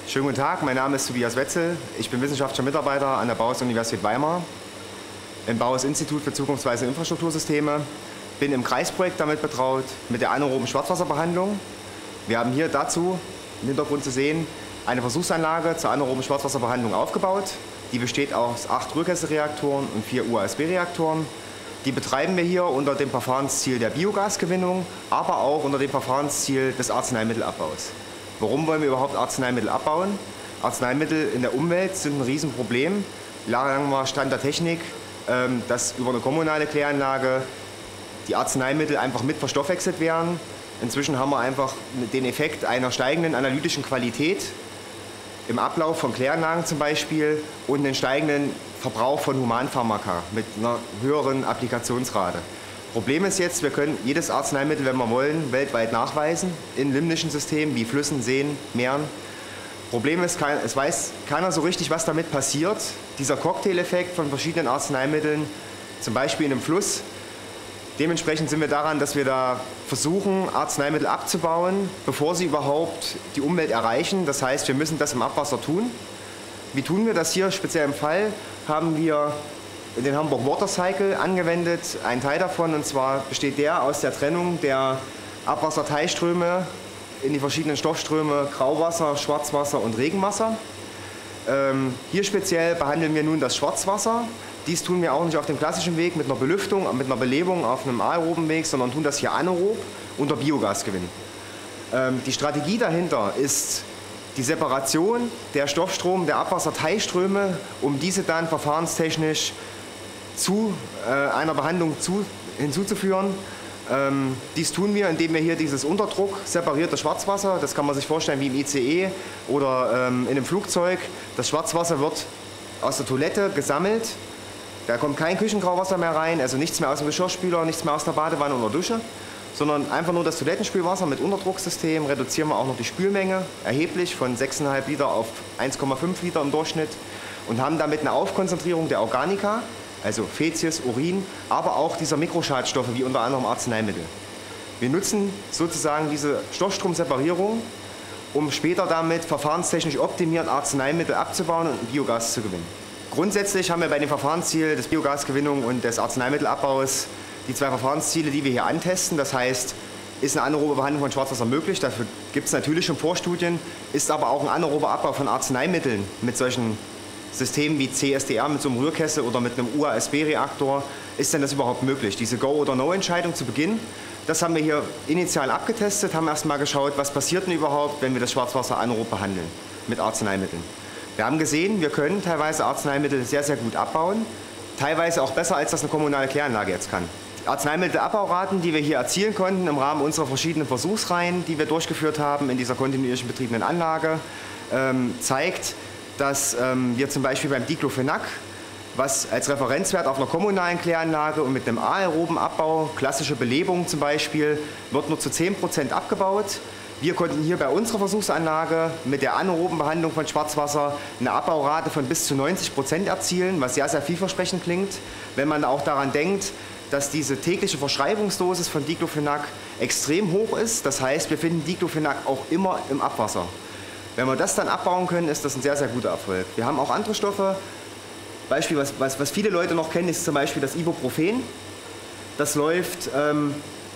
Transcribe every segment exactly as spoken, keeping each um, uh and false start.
Schönen guten Tag, mein Name ist Tobias Wetzel. Ich bin wissenschaftlicher Mitarbeiter an der Bauhaus-Universität Weimar im Bauhaus-Institut für zukunftsweisende Infrastruktursysteme. Bin im Kreisprojekt damit betraut, mit der anaeroben Schwarzwasserbehandlung. Wir haben hier dazu, im Hintergrund zu sehen, eine Versuchsanlage zur anaeroben Schwarzwasserbehandlung aufgebaut. Die besteht aus acht Rührkesselreaktoren und vier U A S B-Reaktoren. Die betreiben wir hier unter dem Verfahrensziel der Biogasgewinnung, aber auch unter dem Verfahrensziel des Arzneimittelabbaus. Warum wollen wir überhaupt Arzneimittel abbauen? Arzneimittel in der Umwelt sind ein Riesenproblem. Jahrelang war Stand der Technik, dass über eine kommunale Kläranlage die Arzneimittel einfach mit verstoffwechselt werden. Inzwischen haben wir einfach den Effekt einer steigenden analytischen Qualität im Ablauf von Kläranlagen zum Beispiel und den steigenden Verbrauch von Humanpharmaka mit einer höheren Applikationsrate. Problem ist jetzt, wir können jedes Arzneimittel, wenn wir wollen, weltweit nachweisen in limnischen Systemen wie Flüssen, Seen, Meeren. Problem ist, es weiß keiner so richtig, was damit passiert. Dieser Cocktaileffekt von verschiedenen Arzneimitteln, zum Beispiel in einem Fluss. Dementsprechend sind wir daran, dass wir da versuchen, Arzneimittel abzubauen, bevor sie überhaupt die Umwelt erreichen. Das heißt, wir müssen das im Abwasser tun. Wie tun wir das hier? Speziell im Fall haben wir den Hamburg Water Cycle angewendet. Ein Teil davon, und zwar besteht der aus der Trennung der Abwasserteilströme in die verschiedenen Stoffströme Grauwasser, Schwarzwasser und Regenwasser. Ähm, hier speziell behandeln wir nun das Schwarzwasser. Dies tun wir auch nicht auf dem klassischen Weg mit einer Belüftung, mit einer Belebung auf einem aeroben Weg, sondern tun das hier anaerob unter Biogasgewinn. Ähm, die Strategie dahinter ist die Separation der Stoffstrom, der Abwasserteilströme, um diese dann verfahrenstechnisch zu äh, einer Behandlung zu, hinzuzuführen. Ähm, dies tun wir, indem wir hier dieses Unterdruck separierte Schwarzwasser, das kann man sich vorstellen wie im I C E oder ähm, in einem Flugzeug. Das Schwarzwasser wird aus der Toilette gesammelt. Da kommt kein Küchengrauwasser mehr rein, also nichts mehr aus dem Geschirrspüler, nichts mehr aus der Badewanne oder Dusche, sondern einfach nur das Toilettenspülwasser mit Unterdrucksystem. Reduzieren wir auch noch die Spülmenge erheblich von sechs Komma fünf Liter auf eins Komma fünf Liter im Durchschnitt und haben damit eine Aufkonzentrierung der Organika, also Faezies, Urin, aber auch dieser Mikroschadstoffe wie unter anderem Arzneimittel. Wir nutzen sozusagen diese Stoffstromseparierung, um später damit verfahrenstechnisch optimiert Arzneimittel abzubauen und Biogas zu gewinnen. Grundsätzlich haben wir bei dem Verfahrensziel des Biogasgewinnung und des Arzneimittelabbaus die zwei Verfahrensziele, die wir hier antesten. Das heißt, ist eine anaerobe Behandlung von Schwarzwasser möglich? Dafür gibt es natürlich schon Vorstudien. Ist aber auch ein anaerober Abbau von Arzneimitteln mit solchen Systemen wie C S D R, mit so einem Rührkessel oder mit einem U A S B-Reaktor, ist denn das überhaupt möglich? Diese Go- oder No-Entscheidung zu Beginn, das haben wir hier initial abgetestet, haben erst mal geschaut, was passiert denn überhaupt, wenn wir das Schwarzwasser anaerob behandeln mit Arzneimitteln. Wir haben gesehen, wir können teilweise Arzneimittel sehr, sehr gut abbauen, teilweise auch besser, als das eine kommunale Kläranlage jetzt kann. Die Arzneimittelabbauраten, die wir hier erzielen konnten im Rahmen unserer verschiedenen Versuchsreihen, die wir durchgeführt haben in dieser kontinuierlichen betriebenen Anlage, ähm, zeigt, dass ähm, wir zum Beispiel beim Diclofenac, was als Referenzwert auf einer kommunalen Kläranlage und mit einem aeroben Abbau, klassische Belebung zum Beispiel, wird nur zu zehn Prozent abgebaut. Wir konnten hier bei unserer Versuchsanlage mit der anaeroben Behandlung von Schwarzwasser eine Abbaurate von bis zu neunzig Prozent erzielen, was sehr, sehr vielversprechend klingt, wenn man auch daran denkt, dass diese tägliche Verschreibungsdosis von Diclofenac extrem hoch ist. Das heißt, wir finden Diclofenac auch immer im Abwasser. Wenn wir das dann abbauen können, ist das ein sehr, sehr guter Erfolg. Wir haben auch andere Stoffe. Beispiel, was, was, was viele Leute noch kennen, ist zum Beispiel das Ibuprofen. Das läuft ähm,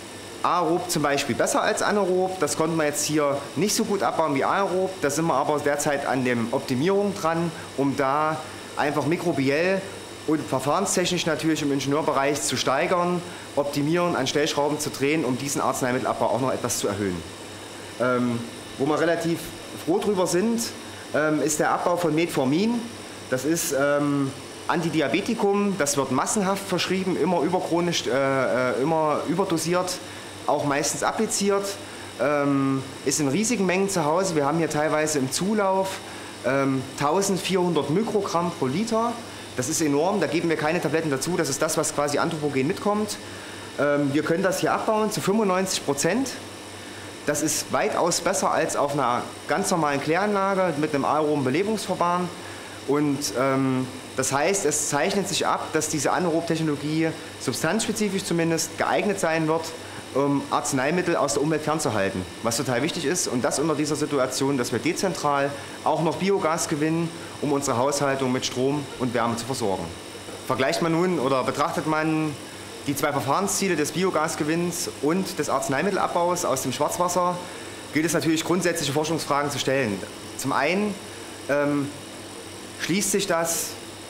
aerob zum Beispiel besser als anaerob. Das konnten wir jetzt hier nicht so gut abbauen wie aerob. Da sind wir aber derzeit an der Optimierung dran, um da einfach mikrobiell und verfahrenstechnisch natürlich im Ingenieurbereich zu steigern, optimieren, an Stellschrauben zu drehen, um diesen Arzneimittelabbau auch noch etwas zu erhöhen. Ähm, wo wir relativ froh drüber sind, ähm, ist der Abbau von Metformin. Das ist ähm, Antidiabetikum, das wird massenhaft verschrieben, immer überchronisch, äh, immer überdosiert, auch meistens appliziert, ähm, ist in riesigen Mengen zu Hause. Wir haben hier teilweise im Zulauf ähm, eintausendvierhundert Mikrogramm pro Liter. Das ist enorm, da geben wir keine Tabletten dazu, das ist das, was quasi anthropogen mitkommt. Ähm, wir können das hier abbauen zu fünfundneunzig Prozent. Das ist weitaus besser als auf einer ganz normalen Kläranlage mit einem aeroben Belebungsverfahren. Und ähm, das heißt, es zeichnet sich ab, dass diese Anaerob-Technologie substanzspezifisch zumindest geeignet sein wird, um Arzneimittel aus der Umwelt fernzuhalten, was total wichtig ist. Und das unter dieser Situation, dass wir dezentral auch noch Biogas gewinnen, um unsere Haushaltung mit Strom und Wärme zu versorgen. Vergleicht man nun oder betrachtet man die zwei Verfahrensziele des Biogasgewinns und des Arzneimittelabbaus aus dem Schwarzwasser, gilt es natürlich, grundsätzliche Forschungsfragen zu stellen. Zum einen ähm, schließt sich das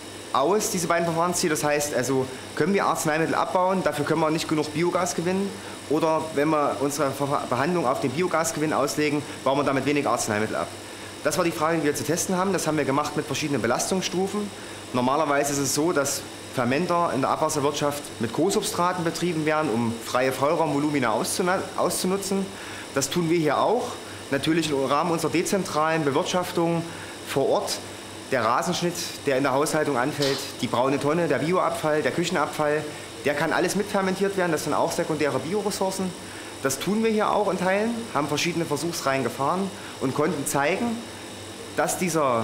aus, diese beiden Verfahrensziele. Das heißt, also können wir Arzneimittel abbauen, dafür können wir nicht genug Biogas gewinnen. Oder wenn wir unsere Behandlung auf den Biogasgewinn auslegen, bauen wir damit weniger Arzneimittel ab. Das war die Frage, die wir zu testen haben. Das haben wir gemacht mit verschiedenen Belastungsstufen. Normalerweise ist es so, dass Fermenter in der Abwasserwirtschaft mit Co-Substraten betrieben werden, um freie Faulraumvolumina auszunutzen. Das tun wir hier auch. Natürlich im Rahmen unserer dezentralen Bewirtschaftung vor Ort. Der Rasenschnitt, der in der Haushaltung anfällt, die braune Tonne, der Bioabfall, der Küchenabfall, der kann alles mitfermentiert werden. Das sind auch sekundäre Bioressourcen. Das tun wir hier auch in Teilen, haben verschiedene Versuchsreihen gefahren und konnten zeigen, dass dieser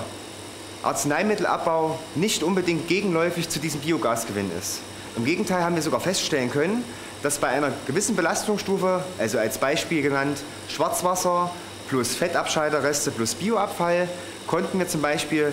Arzneimittelabbau nicht unbedingt gegenläufig zu diesem Biogasgewinn ist. Im Gegenteil haben wir sogar feststellen können, dass bei einer gewissen Belastungsstufe, also als Beispiel genannt Schwarzwasser plus Fettabscheiderreste plus Bioabfall, konnten wir zum Beispiel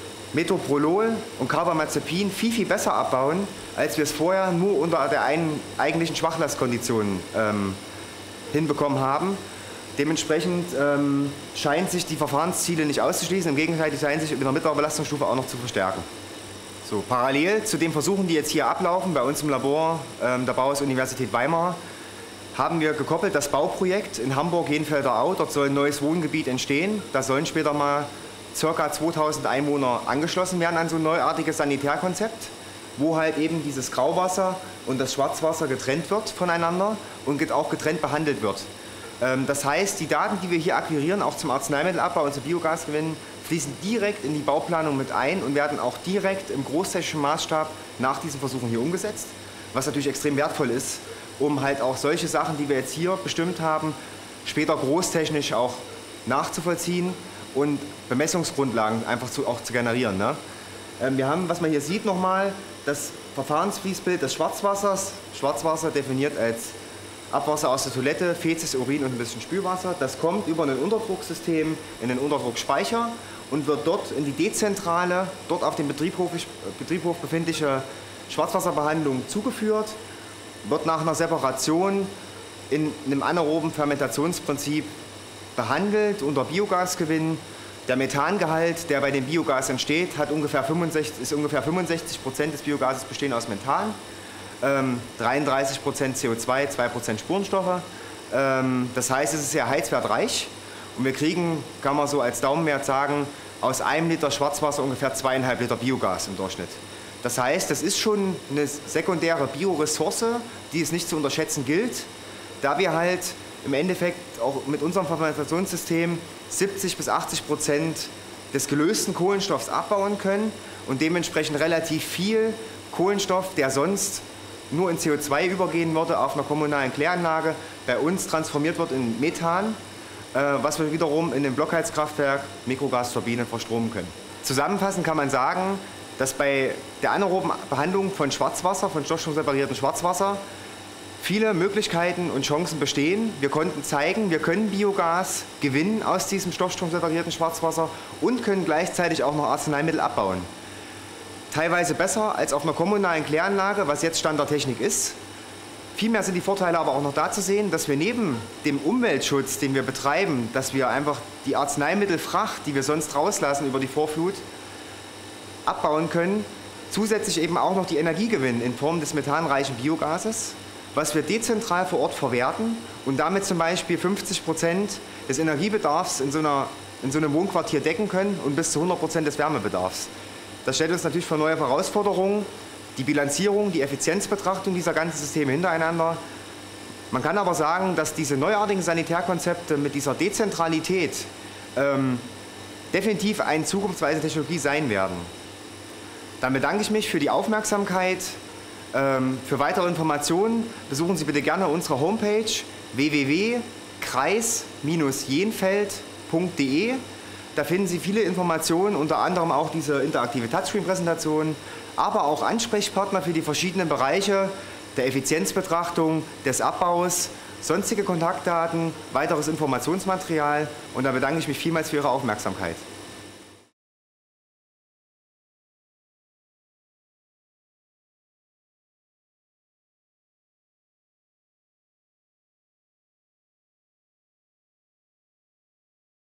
Metoprolol und Carbamazepin viel, viel besser abbauen, als wir es vorher nur unter der einen eigentlichen Schwachlastkondition ähm, hinbekommen haben. Dementsprechend ähm, scheint sich die Verfahrensziele nicht auszuschließen, im Gegenteil, die scheinen sich in der mittleren Belastungsstufe auch noch zu verstärken. So, parallel zu den Versuchen, die jetzt hier ablaufen, bei uns im Labor ähm, der Bauhaus-Universität Weimar, haben wir gekoppelt das Bauprojekt in Hamburg-Jenfelder Au. Dort soll ein neues Wohngebiet entstehen. Da sollen später mal ca. zweitausend Einwohner angeschlossen werden an so ein neuartiges Sanitärkonzept, wo halt eben dieses Grauwasser und das Schwarzwasser getrennt wird voneinander und auch getrennt behandelt wird. Das heißt, die Daten, die wir hier akquirieren, auch zum Arzneimittelabbau und zum Biogasgewinn, fließen direkt in die Bauplanung mit ein und werden auch direkt im großtechnischen Maßstab nach diesen Versuchen hier umgesetzt, was natürlich extrem wertvoll ist, um halt auch solche Sachen, die wir jetzt hier bestimmt haben, später großtechnisch auch nachzuvollziehen und Bemessungsgrundlagen einfach zu, auch zu generieren. Ne? Ähm, wir haben, was man hier sieht nochmal, das Verfahrensfließbild des Schwarzwassers. Schwarzwasser definiert als Abwasser aus der Toilette, Fezes, Urin und ein bisschen Spülwasser. Das kommt über ein Unterdrucksystem in den Unterdruckspeicher und wird dort in die dezentrale, dort auf dem Betriebhof, Betriebhof befindliche Schwarzwasserbehandlung zugeführt, wird nach einer Separation in einem anaeroben Fermentationsprinzip behandelt unter Biogasgewinn. Der Methangehalt, der bei dem Biogas entsteht, hat ungefähr fünfundsechzig, ist ungefähr fünfundsechzig Prozent des Biogases bestehen aus Methan, ähm, dreiunddreißig Prozent C O zwei, zwei Prozent Spurenstoffe. Ähm, das heißt, es ist sehr heizwertreich und wir kriegen, kann man so als Daumenwert sagen, aus einem Liter Schwarzwasser ungefähr zweieinhalb Liter Biogas im Durchschnitt. Das heißt, das ist schon eine sekundäre Bioressource, die es nicht zu unterschätzen gilt, da wir halt im Endeffekt auch mit unserem Fermentationssystem siebzig bis achtzig Prozent des gelösten Kohlenstoffs abbauen können und dementsprechend relativ viel Kohlenstoff, der sonst nur in C O zwei übergehen würde, auf einer kommunalen Kläranlage, bei uns transformiert wird in Methan, äh, was wir wiederum in dem Blockheizkraftwerk Mikrogasturbinen verstromen können. Zusammenfassend kann man sagen, dass bei der anaeroben Behandlung von Schwarzwasser, von stoffstromsepariertem Schwarzwasser, viele Möglichkeiten und Chancen bestehen. Wir konnten zeigen, wir können Biogas gewinnen aus diesem stoffstromseparierten Schwarzwasser und können gleichzeitig auch noch Arzneimittel abbauen. Teilweise besser als auf einer kommunalen Kläranlage, was jetzt Stand der Technik ist. Vielmehr sind die Vorteile aber auch noch da zu sehen, dass wir neben dem Umweltschutz, den wir betreiben, dass wir einfach die Arzneimittelfracht, die wir sonst rauslassen über die Vorflut, abbauen können, zusätzlich eben auch noch die Energie gewinnen in Form des methanreichen Biogases, was wir dezentral vor Ort verwerten und damit zum Beispiel fünfzig Prozent des Energiebedarfs in so, einer, in so einem Wohnquartier decken können und bis zu hundert Prozent des Wärmebedarfs. Das stellt uns natürlich vor neue Herausforderungen, die Bilanzierung, die Effizienzbetrachtung dieser ganzen Systeme hintereinander. Man kann aber sagen, dass diese neuartigen Sanitärkonzepte mit dieser Dezentralität ähm, definitiv eine zukunftsweisende Technologie sein werden. Dann bedanke ich mich für die Aufmerksamkeit. Für weitere Informationen besuchen Sie bitte gerne unsere Homepage w w w punkt kreis jenfeld punkt de. Da finden Sie viele Informationen, unter anderem auch diese interaktive Touchscreen-Präsentation, aber auch Ansprechpartner für die verschiedenen Bereiche der Effizienzbetrachtung, des Abbaus sonstige Kontaktdaten, weiteres Informationsmaterial und da bedanke ich mich vielmals für Ihre Aufmerksamkeit.